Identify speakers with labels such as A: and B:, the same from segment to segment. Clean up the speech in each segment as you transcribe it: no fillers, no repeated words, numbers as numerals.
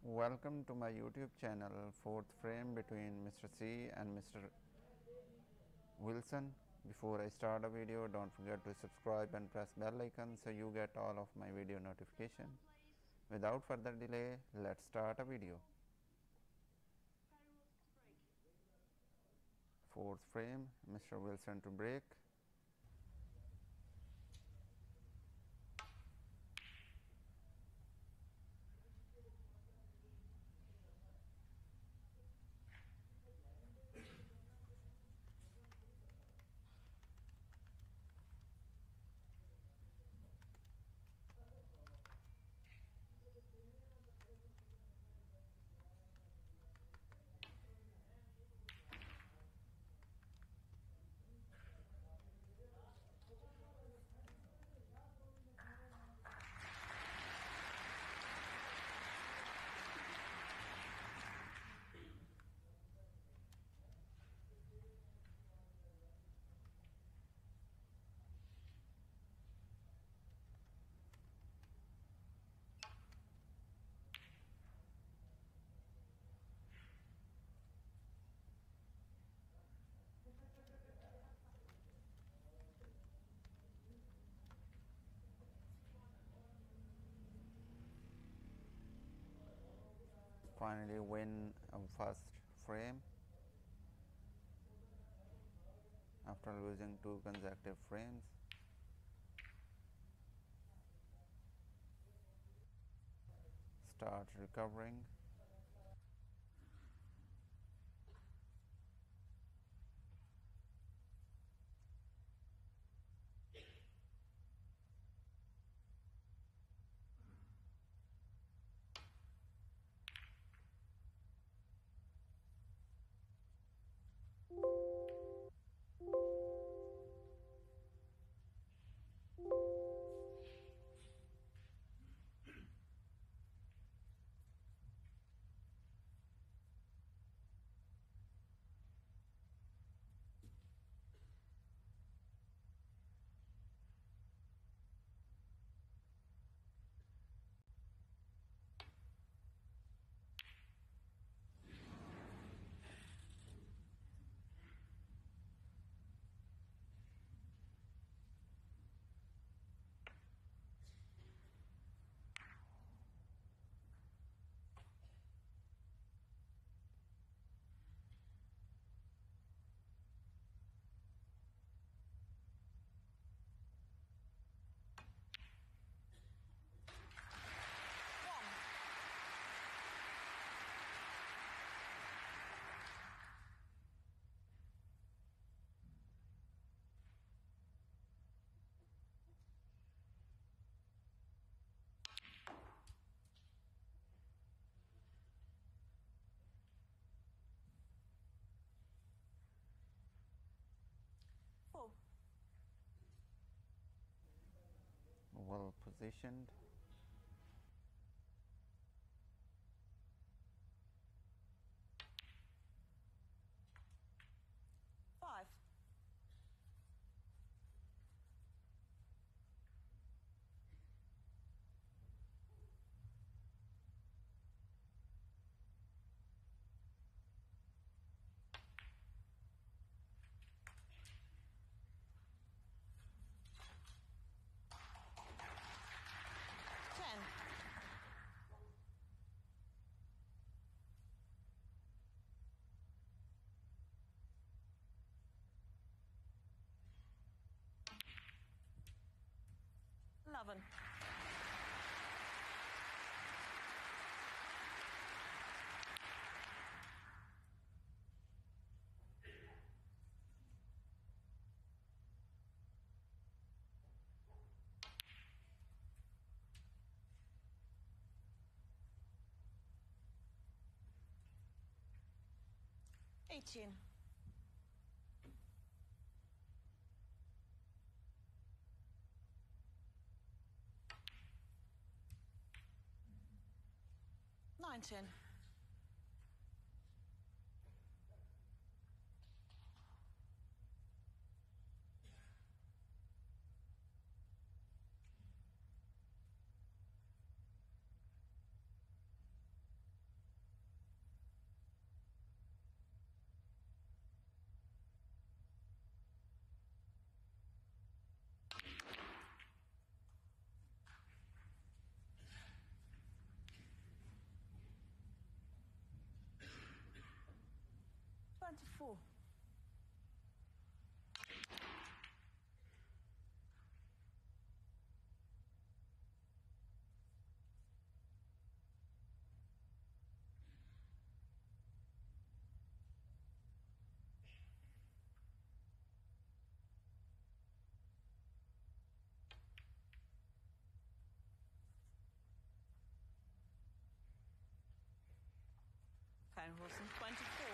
A: Welcome to my YouTube channel, Fourth Frame between Mr. C and Mr. Wilson. Before I start the video, don't forget to subscribe and press bell icon so you get all of my video notification. Without further delay, let's start a video. Fourth frame, Mr. Wilson to break. Finally win first frame after losing 2 consecutive frames. Start recovering. Well positioned.
B: Five. Ten. Eleven. 18. 19. 24. Karen Wilson, 24.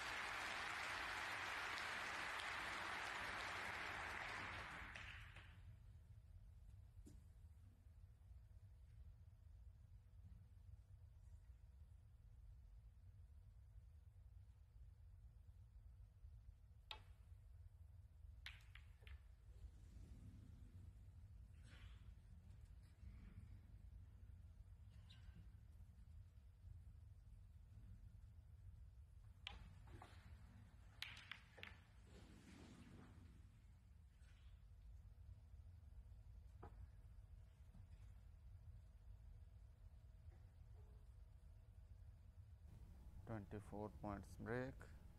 A: Twenty-four points break.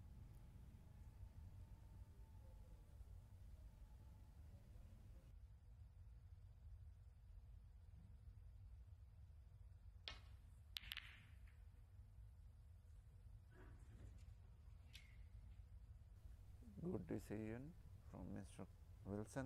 A: Good decision from Mr. Wilson.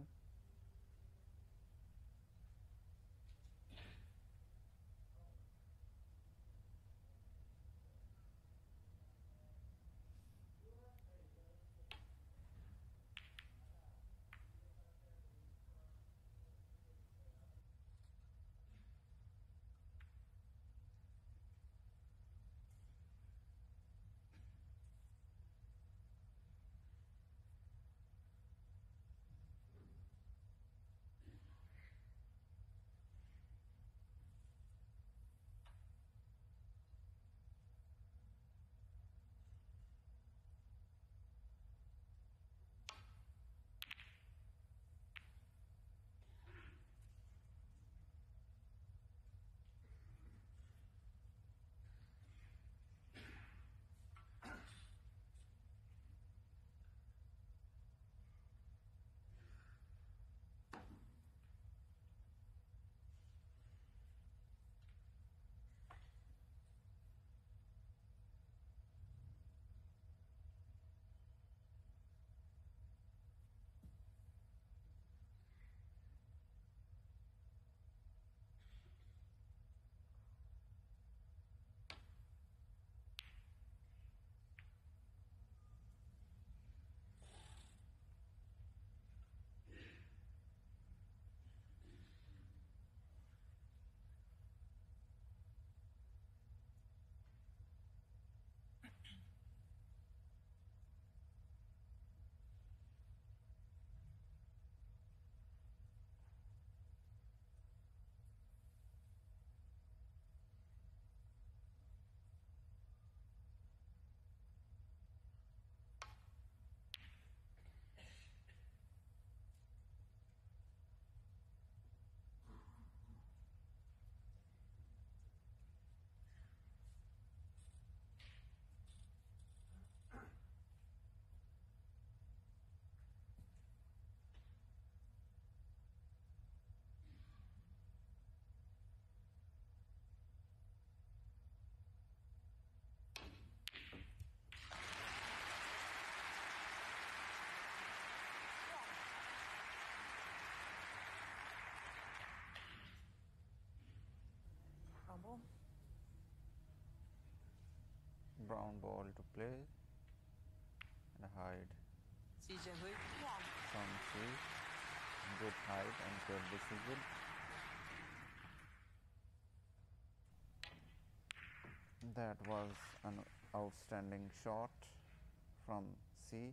B: Ball.
A: Brown ball to play and hide.
B: CJ Hui, 1.
A: Some see good height and good decision. That was an outstanding shot from C.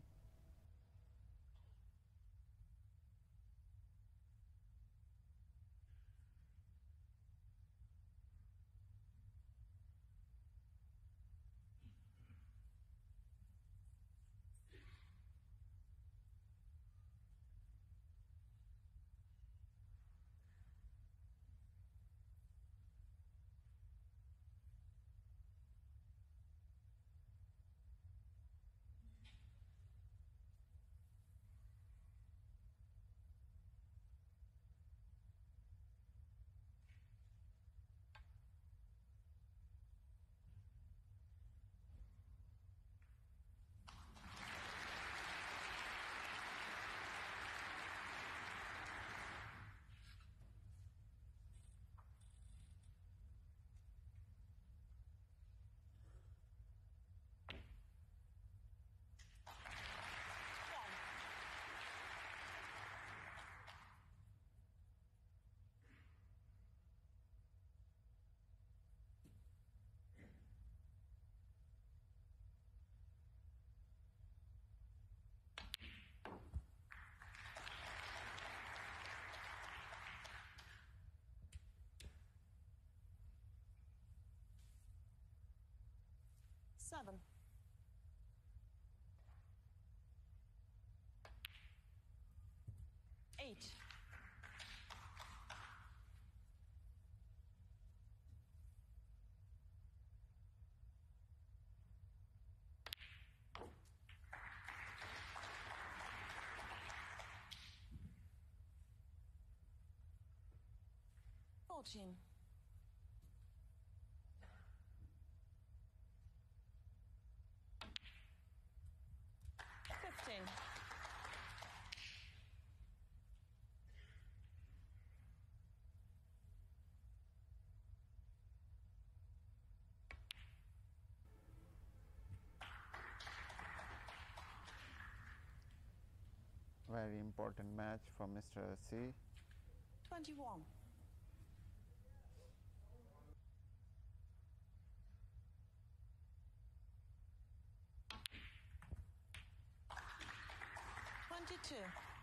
B: 7. 8. 14. 15.
A: 'Very important match for Mr. C.
B: 21. 22.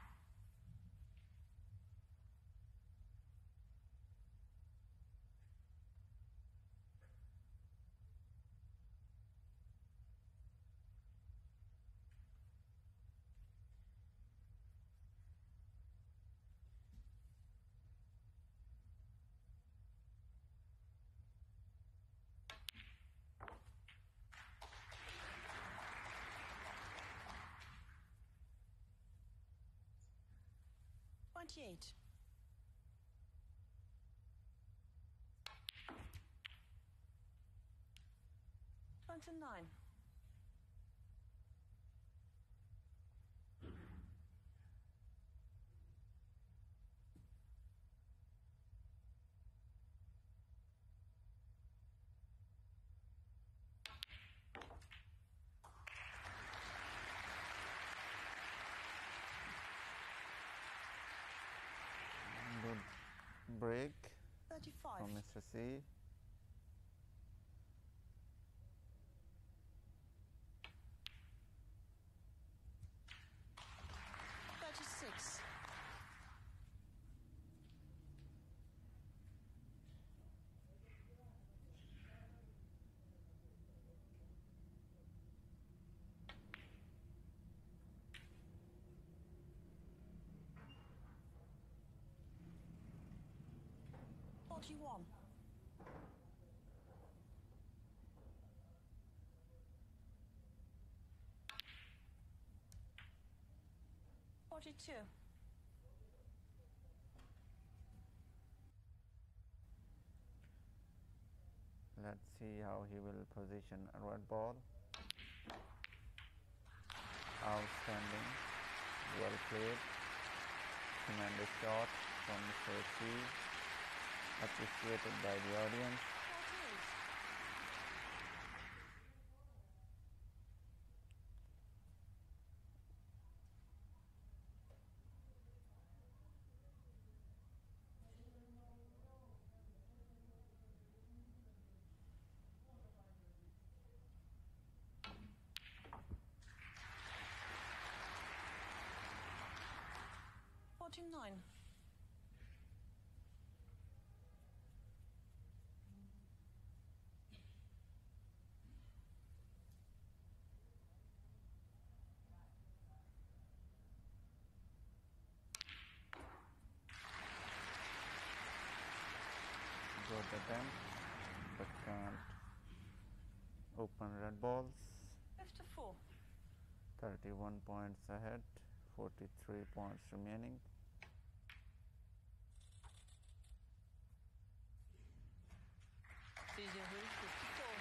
B: 28. 29.
A: 'Good break
B: 35.
A: from Mr. C.
B: 36. 41. 42.
A: 'Let's see how he will position a red ball. Outstanding. Well played. Tremendous shot from Mr. C. Appreciated by the audience.
B: 48. 49.
A: 'Good attempt, but can't open red balls.
B: 54.
A: 31 points ahead, 43 points remaining.
B: CJ Hui, 54.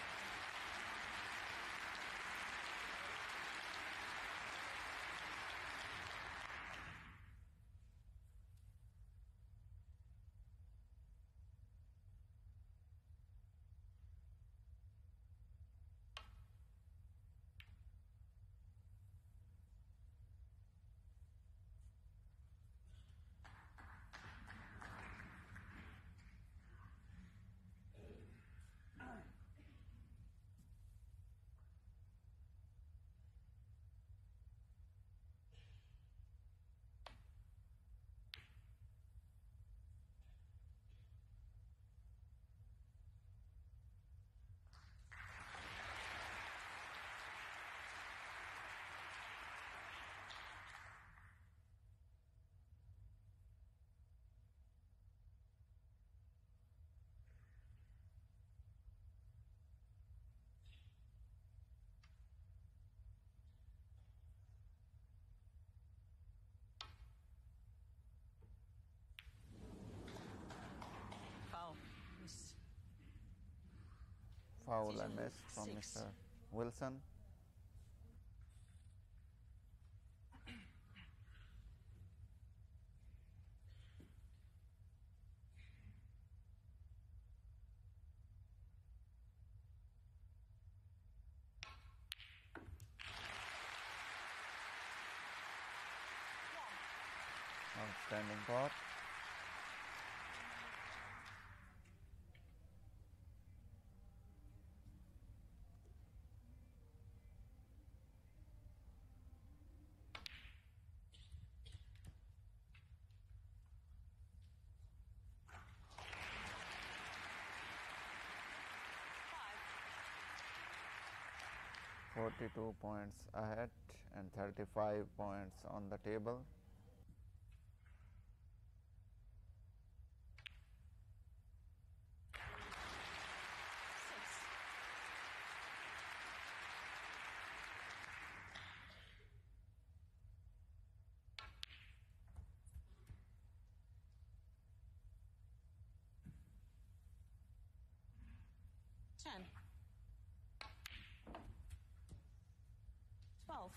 A: 'Good Foul
B: Teacher,
A: and miss from
B: 6.
A: Mr. Wilson. Outstanding pot.
B: Five.
A: 42 points ahead and 35 points on the table.
B: Six. Ten. 12.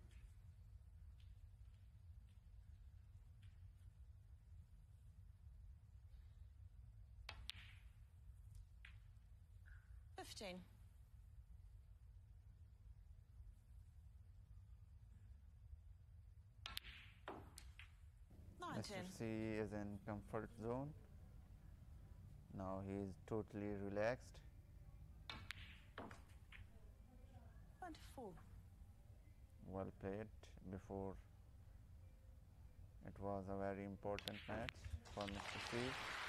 B: 15. 19.
A: Mr. C is in comfort zone. Now he is totally relaxed.
B: 24.
A: Well played. Before, it was a very important match for Mr. C.